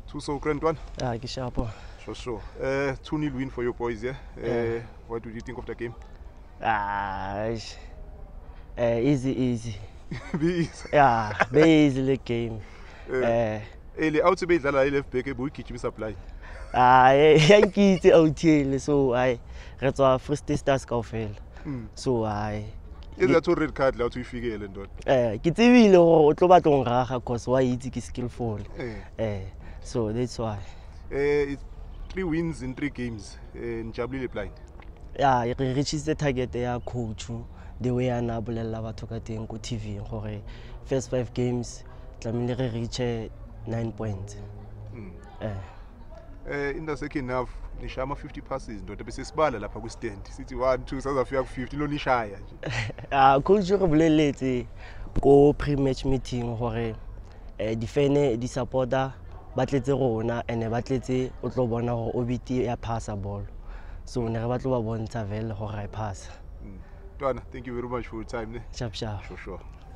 Thuso, grand one. Yeah, Kishapo. Sure. 2-0 win for your boys, yeah? What did you think of the game? Easy. Be easy. Yeah, very easy the game. Ele out to be the left back, but we keep supply. Yankees OTL, so I read our first stars kaofela. So I Is that red card out to figure and dot? ke tsebile o tlo batla go raga cause why itse ke skillful. So that's why. 3 wins in 3 games in Jabulile blind. Yeah, it reaches the target ya coach the way ana bolella batho ka teng ko TV gore first 5 games tlamile re reach 9 points. In the second half nishama 50 passes ndoda bese sibala lapha ku stand sithi 1 2 sazafika ku 50 lo nishaya nje. Coach re boleletse ko pre-match meeting gore di supporter ba tletse rona ene ba tletse o tlo bona gore obiti ya passa ball. So ne re batlo ba bontsha vele gore I pass. Twana, thank you very much for your time. Sharp. Sure.